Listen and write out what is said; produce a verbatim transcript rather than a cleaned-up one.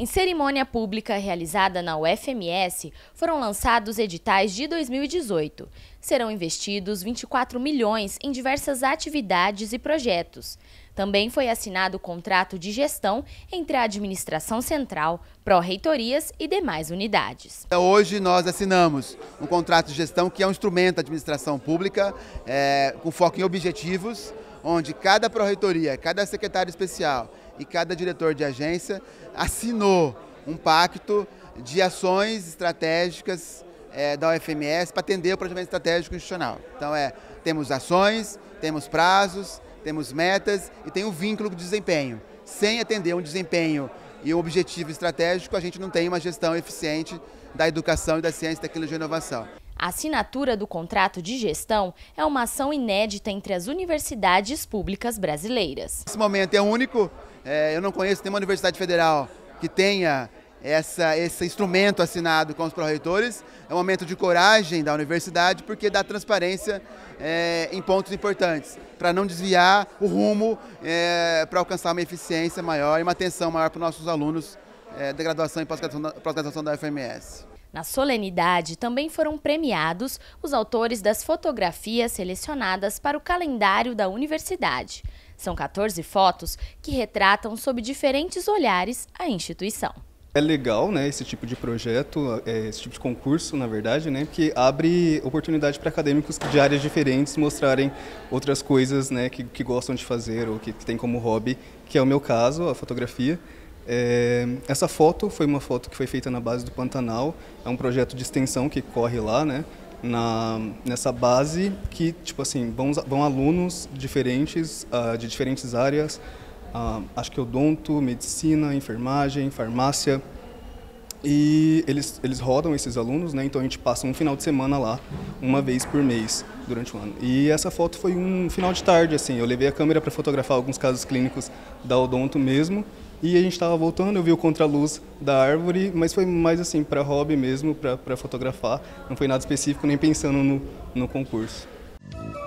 Em cerimônia pública realizada na U F M S, foram lançados editais de dois mil e dezoito. Serão investidos vinte e quatro milhões em diversas atividades e projetos. Também foi assinado o contrato de gestão entre a administração central, pró-reitorias e demais unidades. Hoje nós assinamos um contrato de gestão que é um instrumento da administração pública é, com foco em objetivos, onde cada pró-reitoria, cada secretário especial e cada diretor de agência assinou um pacto de ações estratégicas é, da U F M S para atender o planejamento estratégico institucional. Então é, temos ações, temos prazos, temos metas e tem um vínculo de desempenho. Sem atender um desempenho e um objetivo estratégico, a gente não tem uma gestão eficiente da educação e da ciência, tecnologia e inovação. A assinatura do contrato de gestão é uma ação inédita entre as universidades públicas brasileiras. Esse momento é único, é, eu não conheço nenhuma universidade federal que tenha essa, esse instrumento assinado com os pró-reitores. É um momento de coragem da universidade porque dá transparência é, em pontos importantes, para não desviar o rumo, é, para alcançar uma eficiência maior e uma atenção maior para os nossos alunos é, da graduação e pós-graduação da U F M S. Na solenidade, também foram premiados os autores das fotografias selecionadas para o calendário da universidade. São quatorze fotos que retratam sob diferentes olhares a instituição. É legal, né, esse tipo de projeto, esse tipo de concurso, na verdade, né, porque abre oportunidade para acadêmicos de áreas diferentes mostrarem outras coisas, né, que, que gostam de fazer ou que, que têm como hobby, que é o meu caso, a fotografia. É, essa foto foi uma foto que foi feita na base do Pantanal, é um projeto de extensão que corre lá, né, na, nessa base que, tipo assim, vão, vão alunos diferentes, uh, de diferentes áreas, uh, acho que odonto, medicina, enfermagem, farmácia, e eles, eles rodam esses alunos, né, então a gente passa um final de semana lá, uma vez por mês, durante o ano. E essa foto foi um final de tarde, assim, eu levei a câmera para fotografar alguns casos clínicos da odonto mesmo, e a gente estava voltando, eu vi o contraluz da árvore, mas foi mais assim, para hobby mesmo, para fotografar. Não foi nada específico, nem pensando no, no concurso.